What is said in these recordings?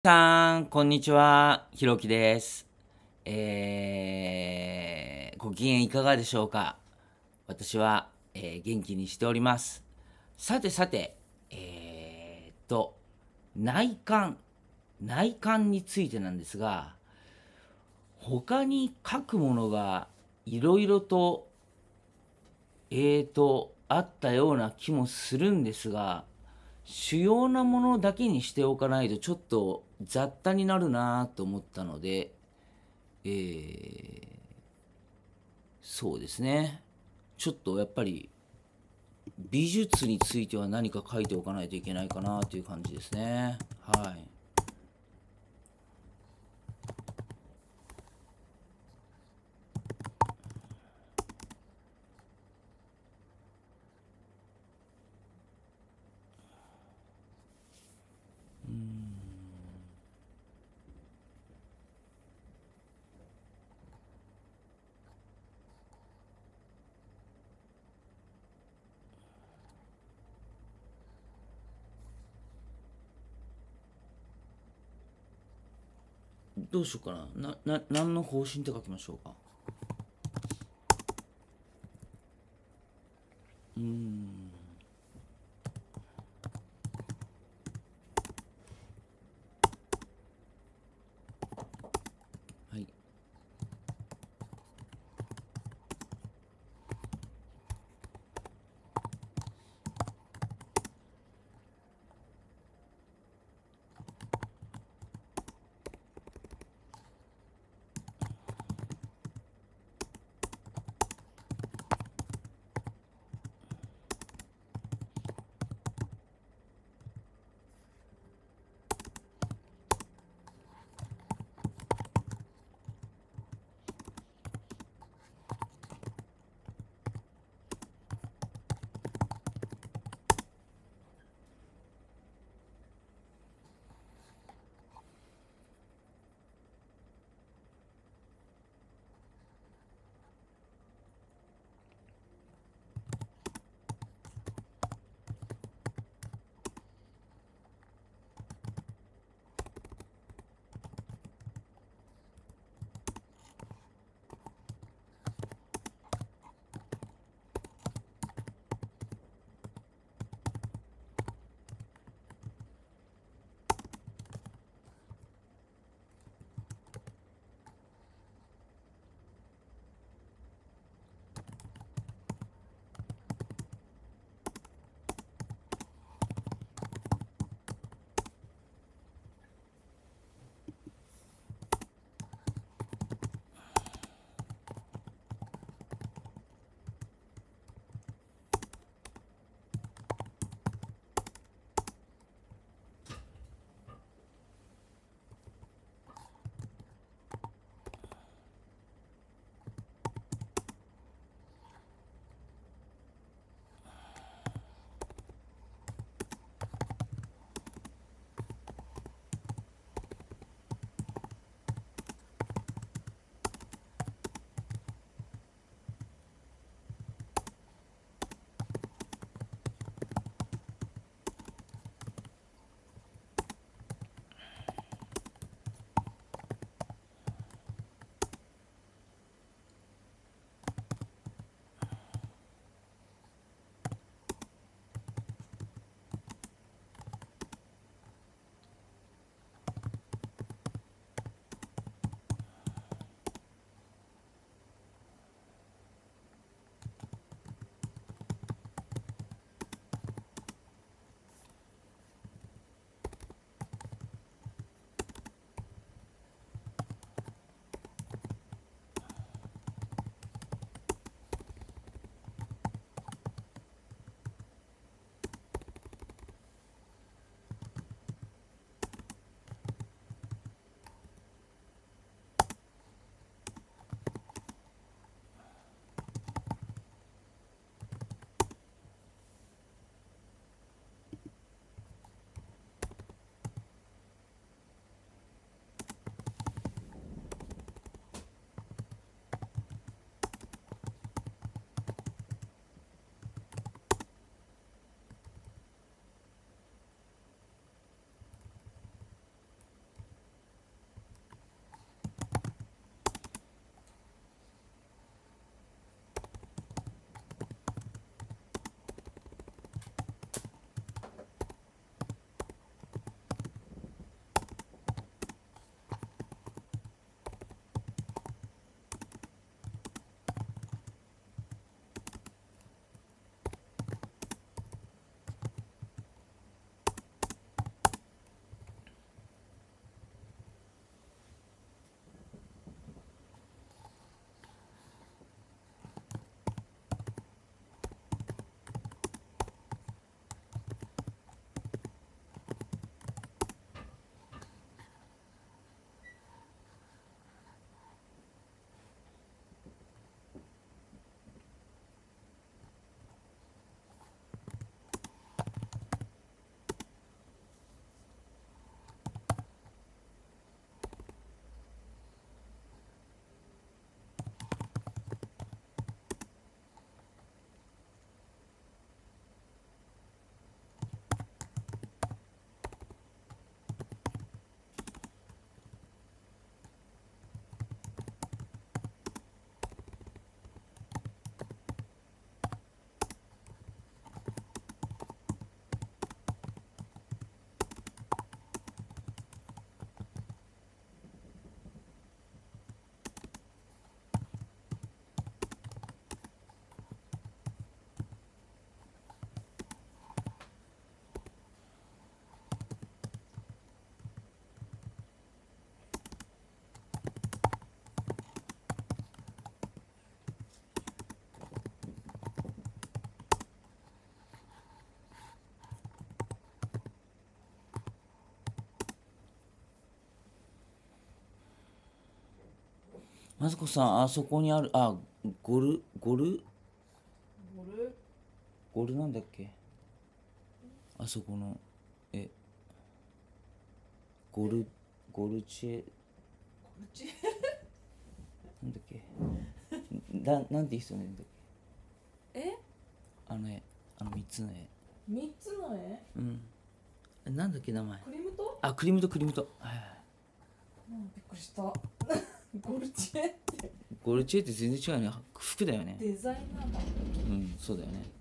さん、こんにちは。ひろきです。ご機嫌いかがでしょうか？私は、元気にしております。さてさて、内観。内観についてなんですが、他に書くものがいろいろと、あったような気もするんですが、主要なものだけにしておかないとちょっと雑多になるなと思ったので、えーそうですね。ちょっとやっぱり美術については何か書いておかないといけないかなという感じですね。はい。どうしようかな。何の方針って書きましょうか。うーん。はい。 マツコさん、あそこにある、あ、ゴルゴルゴルなんだっけ、あそこの、え、ゴル、ゴルチェ、 ゴルチなんだっけ、なんていう人なんだっけ、 えあの絵、あの3つの絵。 三つの絵うん。なんだっけ、名前。 クリムトあ、クリムト、クリムト。はいはいはい。 びっくりしたゴルチェってゴルチェって全然違うよね。服だよね。 デザイナーだ。 うん、そうだよね。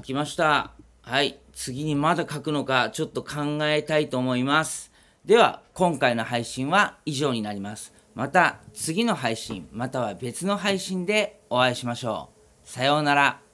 書きました。はい、次にまだ書くのかちょっと考えたいと思います。では今回の配信は以上になります。また次の配信または別の配信でお会いしましょう。さようなら。